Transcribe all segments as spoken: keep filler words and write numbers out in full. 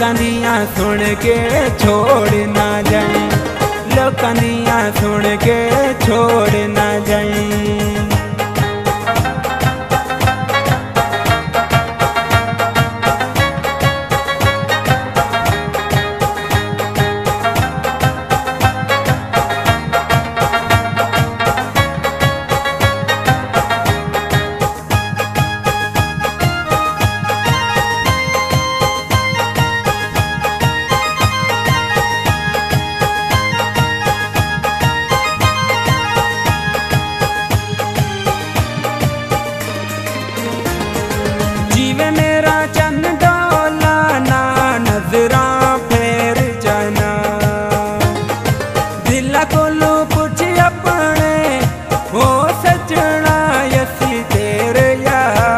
लोकां दियां सुन के छोड़ ना जाई, लोकां दियां सुन के छोड़ ना जाई। जीवे मेरा चन डोला ना नजरा फेर जाना, दिला कोलू पुछ अपने हो सजना असी तेरे या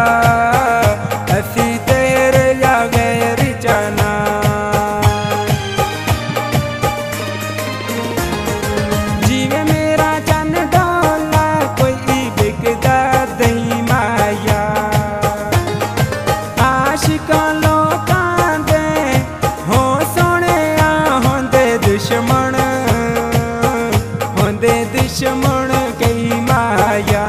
असी तेरे या गैर जाना। जीवे मेरा चन डोला कोई बिकदा दही माया, आशिकां लोकां दे हो सोहणिया होंदे दुश्मन, होंदे दुश्मन कई माया।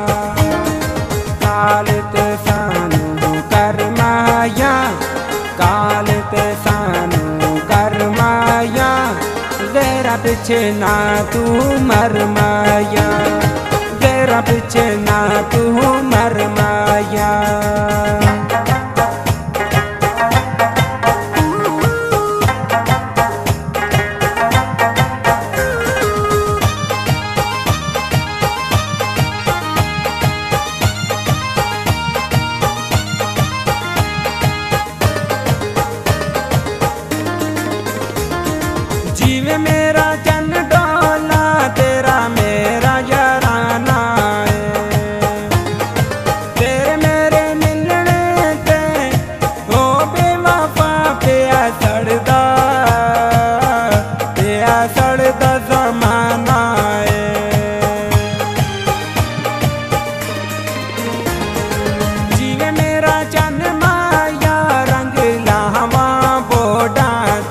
काल ते सानू कर माया, काल ते सानू कर माया, तेरा पिछे ना तू मर माया, तेरा पिछे ना तू मर माया। जीवे मेरा चन डोला तेरा मेरा याराना है, तेरे मेरे मिलने ते ओ बेवफा पिया सड़दा, पिया सड़दा ज़माना है। जीवे मेरा चन माया रंग लावा बोडा,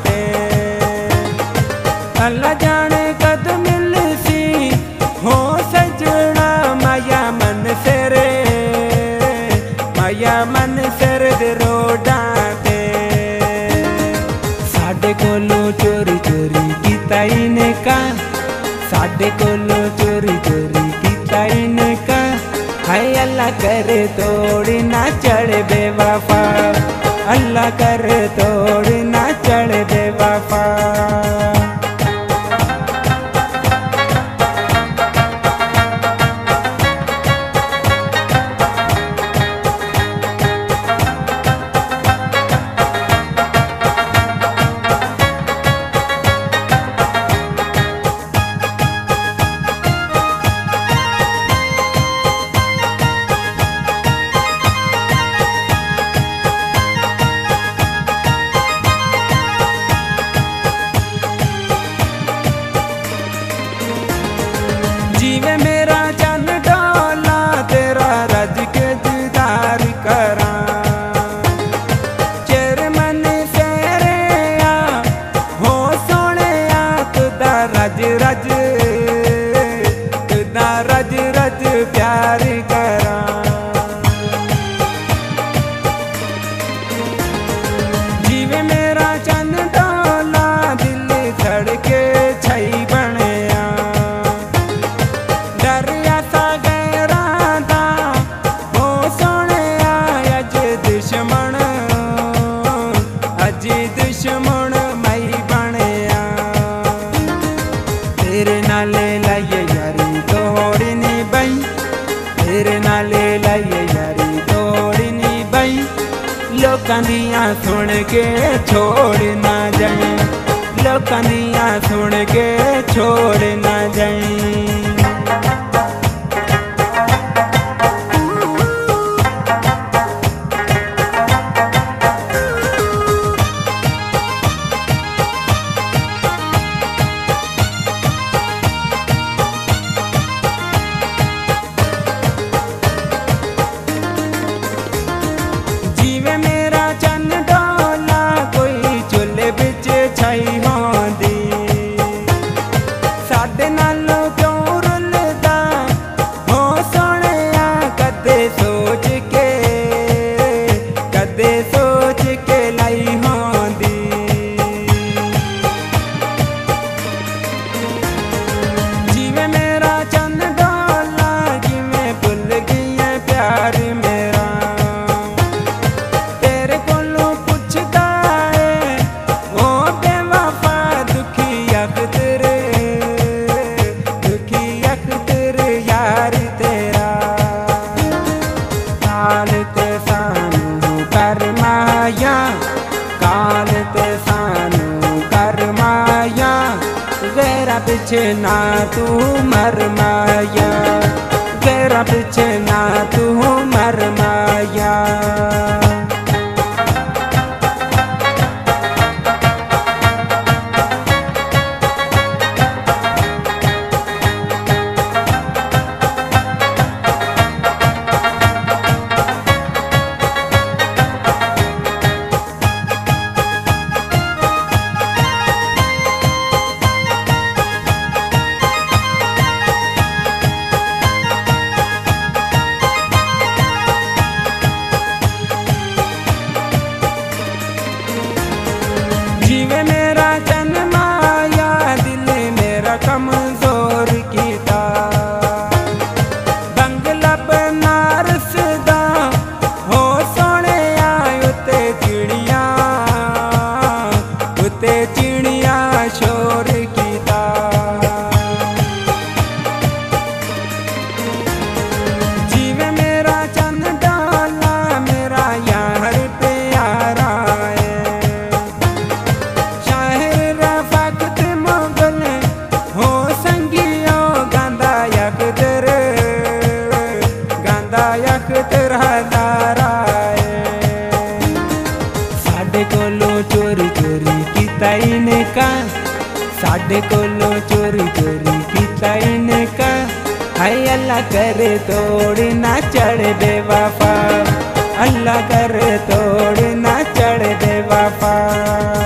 अल्लाह जाने कद मिलसी हो सजना माया मन सेरे, माया मन सिर दे रोडां ते। साडे कोलों चोरी चोरी कीता इनका, साडे कोलों चोरी चोरी कीता इनका, हाय अल्लाह करे तोड़ ना चढ़ बेवफा, अल्लाह करे तोड़ ना चढ़ बेवफा। जीवे मेरा चन डोला तेरा रज के दीदार करा, चेर मन सेरे आ हो सोहणिया तुदा रज रज, तुदा रज रज प्यार करा। जीवे मेरा चन डोला दिल धड़के छई बनिया, दरिया सा गहरा दा हो सोहणिया अज दुश्मन, अज दुश्मन मई बनिया। तेरे नाले लाइए यारी तोड़नी बई, तेरे नाले लाइए यारी तोड़नी बई, लोकां दियां सुन के छोड़ ना जाई, लोकां दियां सुन के छोड़ ना जाई। जीवे मेरा चन डोला कोई पीछे ना तू मर माया, गैरा पीछे ना तू मर माया। जीवे मेरा जन्माया, दिल मेरा कमजोर कीता, बंगला बनारस दा हो सोने उते चिड़िया, उते चिड़िया शोर कीता। जीवे मेरा चंद डाला, मेरा यार प्यारा साडे कोलों चोरी चोरी कीता इनका, साडे कोलों चोरी चोरी कीता इनका। हाय अल्लाह करे तोड़ ना चढ़ दे वफा, अल्लाह करे तोड़ ना चढ़ दे वफा।